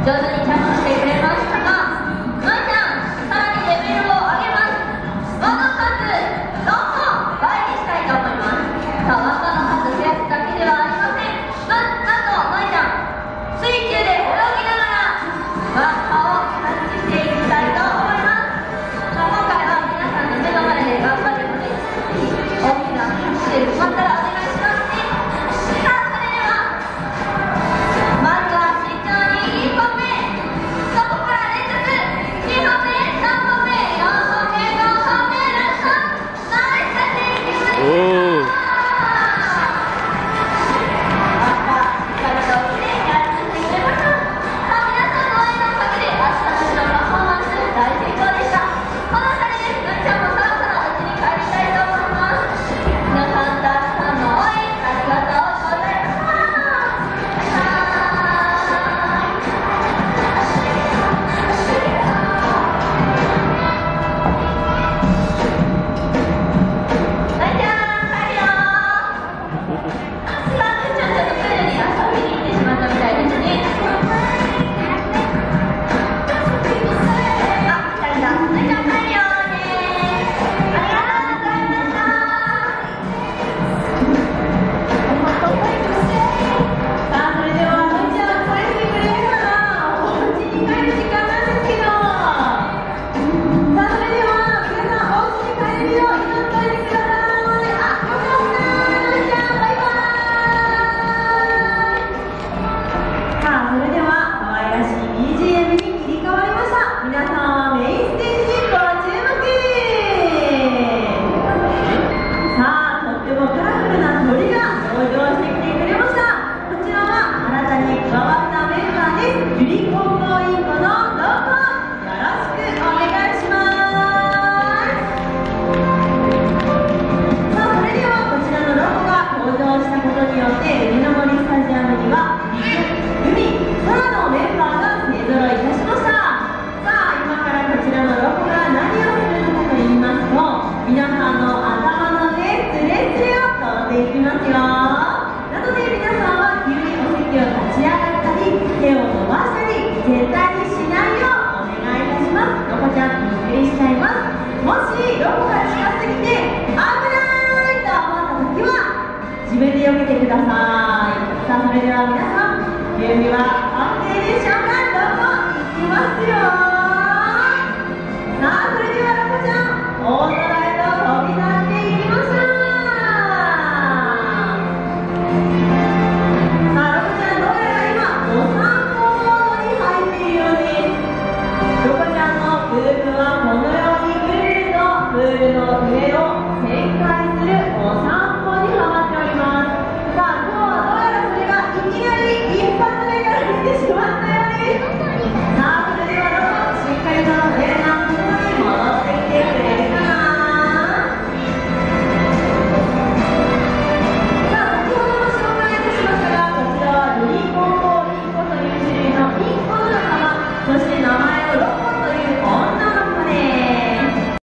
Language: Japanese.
上手に着地してくれましたが、のいちゃん、さらにレベルを上げます。輪の数、どんどん倍にしたいと思います。さあ、輪の数増やすだけではありません。なんと、のいちゃん、水中で泳ぎながら輪っかをキャッチしていきたいと思います。今回は皆さんの目の前で頑張るので、大きな拍手で決まったらお願いしますね。さあ、それではまずは慎重に1本目、そこから連続2本目、3本目、4本目、5本目、ラストナイスキャッチいきましょう。 自分で避けてください。さあ、それでは皆さん、準備は